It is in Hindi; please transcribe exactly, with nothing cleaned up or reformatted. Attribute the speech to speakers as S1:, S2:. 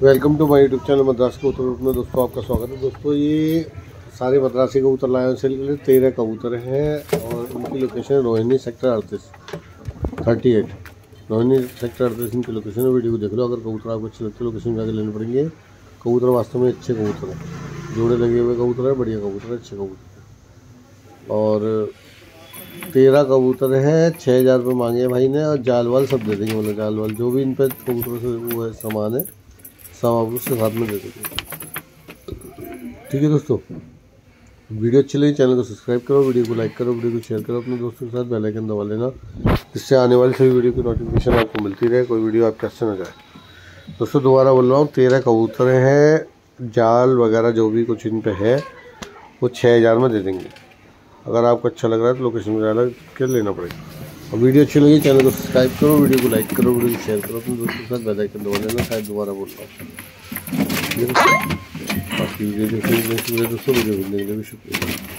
S1: Welcome to my YouTube channel Madras Kabootar में दोस्तों आपका स्वागत है। दोस्तों ये सारे मद्रासी कबूतर लाए हैं सेल के लिए। तेरह कबूतर हैं और उनकी लोकेशन है रोहिणी सेक्टर अड़तीस थर्टी एट रोहिणी सेक्टर अड़तीस इनकी लोकेशन है। वीडियो को देख लो, अगर कबूतर आपको अच्छे लगते हैं लोकेशन जाकर लेने पड़ेंगे। कबूतर वास्तव में अच्छे कबूतर हैं, जोड़े लगे हुए कबूतर है, बढ़िया कबूतर है, अच्छे कबूतर। और तेरह कबूतर हैं, छः हज़ार रुपये मांगे भाई ने और जाल वाल सब दे देंगे। मतलब जाल वाल जो भी इन पर कबूतरों से वो है सामान है सब आप उसके साथ में दे देंगे। ठीक है दोस्तों, वीडियो अच्छी लगी चैनल को सब्सक्राइब करो, वीडियो को लाइक करो, वीडियो को शेयर करो अपने दोस्तों के साथ, बेल आइकन दबा लेना जिससे आने वाली सभी वीडियो की नोटिफिकेशन आपको मिलती रहे, कोई वीडियो आपके हाथ से न जाए। दोस्तों दोबारा बोल रहा हूँ, तेरह कबूतर हैं, जाल वगैरह जो भी कुछ इन पर है वो छः हज़ार में दे देंगे। अगर आपको अच्छा लग रहा है तो लोकेशन में जाना के लेना पड़ेगा। और वीडियो अच्छी लगी चैनल को सब्सक्राइब करो, वीडियो को लाइक करो, वीडियो को शेयर करो अपने दोस्तों के साथ, बेल आइकन दबा लेना। शायद दोबारा बोल रहा हूँ। बाकी वीडियो देखने के लिए दोस्तों वीडियो देखने के लिए भी शुक्रिया।